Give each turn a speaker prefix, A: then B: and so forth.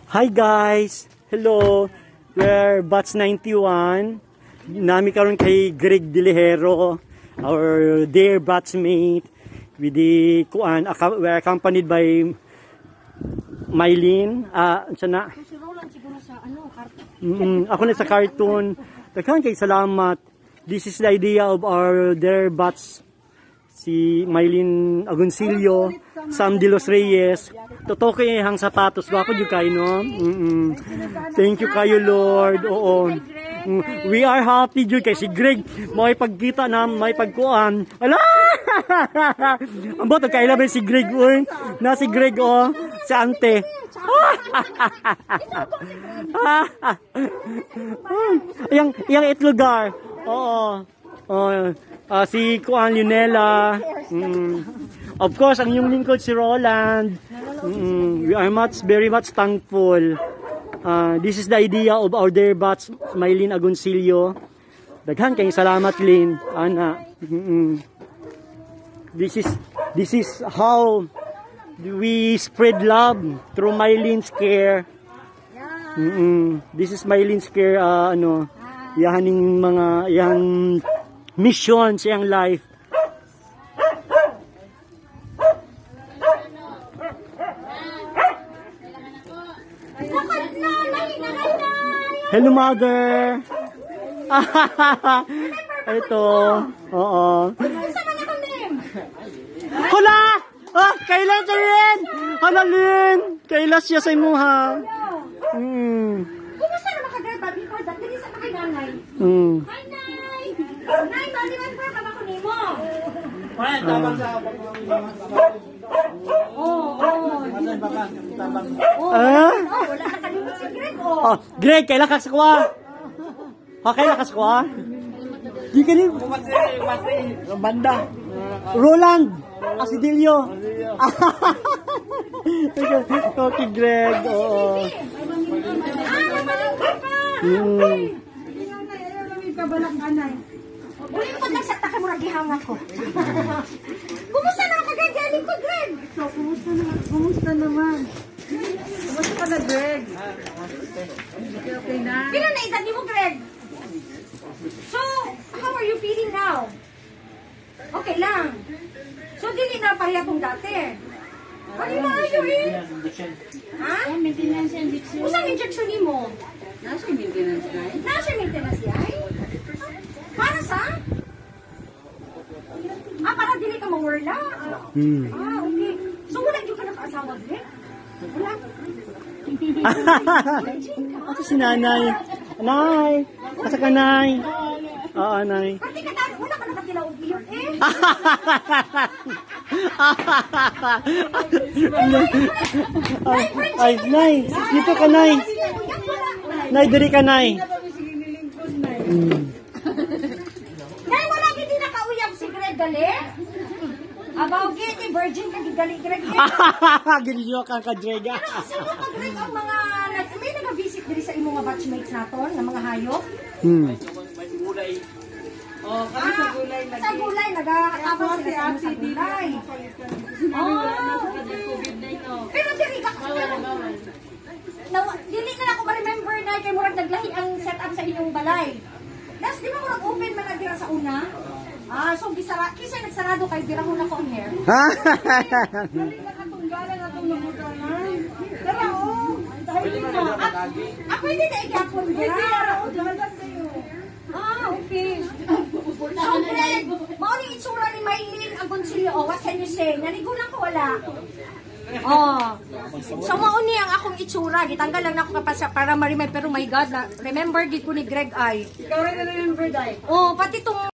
A: Hi guys! Hello! We're Batch 91. Nami karon kay Greg Dilihero, our dear batchmate. With the we're accompanied by Mylene. Sana?
B: Si Roland siguro sa
A: Ako na sa cartoon. Daghan kay salamat. This is the idea of our dear batch. Si Mylene Agoncillo, Sam De Los Reyes. Totoo kayo hang sapatos. Gwapo yung kayo, no? Thank you kayo, Lord. Oo. We are happy yun kay si Greg. May pagkita na, may pagkuhan. Ala! Ang boto, kailan si Greg, uy. Na si Greg, oh. Si Ante. Yang itlugar. Oo. Si Kuan Lunella. Of course, ang yung lingkod si Roland. We are very much thankful. This is the idea of our dear batch, Mylene Agoncillo. Daghan kayong salamat, Lynn. Ana. This is how we spread love through Mylene's care. This is Mylene's care. Yahaning mga yang mission sa iyang life. Hello, mother. Ito. Oo. Hala! Kailan ka rin? Hala, Lynn. Kailan siya sa imuha?
B: Kumusta naman ka, Greg? Before that, nagisa ka kay nanay. Hi, Nay! Nay, maliwan pa ka ba ko nimo?
C: Wala, tabang sa
B: Wala ka kalimut si Greg,
A: Greg, kailan ka sa kuha? Kailan ka sa kuha? Di ka rin.
C: banda.
A: Roland Asidilio. Okay, Greg. Oo.
B: Uli ko lang sa taka mo ragihang ako. Kumusta na ka, Greg? Galing ko, Greg.
D: Kumusta naman? Kumusta ka na, Greg? Okay na?
B: Kailan na edad mo, Greg? So, how are you feeling now? Okay lang. So, dili na pareha kong dati. Ano na ayo eh? Ha?
D: Maintenance injection.
B: Usang injection ni mo?
D: Nasa maintenance na eh.
B: Nasa maintenance yan? Para sa? Para dili ka mawala? Okay. So, wala yung ka nakaasawa, Greg? Wala.
A: Ito si nanay. Nay! Asa ka, nay? Oo, nay.
B: Pati ka tayo, wala ka nakatilaog iyon eh.
A: Ay, nay! Dito ka, nay! Nay, diri ka, nay!
B: Nay, wala hindi nakauyab si Greg gali? Abaw gini, virgin ka gali, Greg.
A: Ginyo ka ka, Greg.
B: Sino ka, Greg, ang mga, may nag-visit diri sa imong mga batchmates naton, ng mga hayop?
D: Kami sa gulay lagi.
B: Sa gulay, nagkakatapos sila sa gulay. Pero diri ka, dili na ako ma-remember na kay murag naglahi ang setup sa inyong balay. Last, di ba murag open man na dira sa una? So kisay nagsarado kay dira na ko ang hair.
D: Dali na katunggalan na itong nabudalan. Tara, dahil na.
B: Pwede na igyapon dira.
D: Dahalan kayo.
B: Okay. So, Greg, mauni itsura ni Mylene Agoncillo. What can you say? Naligo lang ko wala. So, mauni ang akong itsura. Gitanggal lang na ako para ma-remember. Pero my God, remember gid ko ni Greg ay.
D: Ikaw rin na remember, Day.
B: Pati tong